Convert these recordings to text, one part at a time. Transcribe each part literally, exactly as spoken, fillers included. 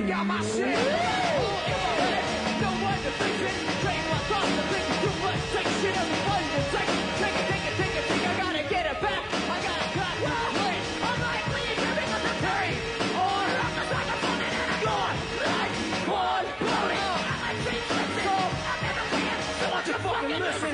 got my shit. No one to fix it. Train my thoughts to think too much. Take shit everybody to take it. Take it, take it, take it, take it. I gotta get it back. I gotta cut. Wait, I'm like Lee Griffin with the Perry. Or I'm just like a phone and I'm gone. Like one booty. I'm like Pete Lipson. I'm never playing. So won't you fucking listen?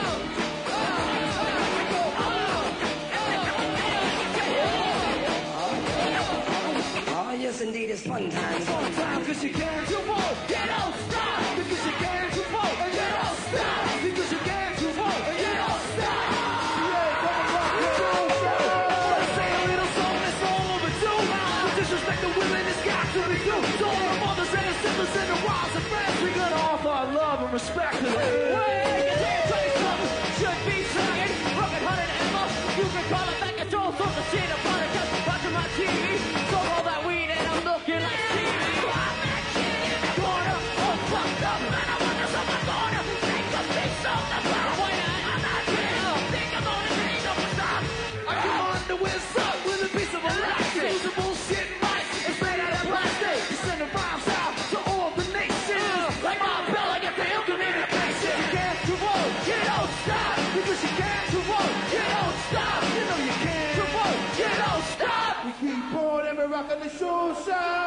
Yes, indeed, it's fun times. Fun time, cause you can't, you won't, you don't stop. Because you can't, you won't, and you don't stop. Because you can't, you won't, and you don't stop. Yeah, come on, you don't stop. Let's say a little song that's all overdue. The disrespect the women has got to be due. To all the mothers and the sisters and the wives and friends, we gotta offer our love and respect to them. Wait, you can't tell you something. Should be trying. Rocket hunting ammo. You can call it back and Joel from the scene of product just watching my T V. So all that weed and I'm looking like T V. I'm that kid in the corner, all fucked up, and I want this on my corner. Take a piece of the bar. Why not? I'm not real. Think I'm on the thing of a stop. I come on to win suck with a piece of elastic. Use a bullshit mic. It's made out of plastic. You send the rhymes out to all the nations. Like my bell, I get the ill communication. You can't, you won't, you don't stop. Because you can't, you won't, you don't stop. You know you can't, you won't, you don't stop. We keep on every rock on the show side.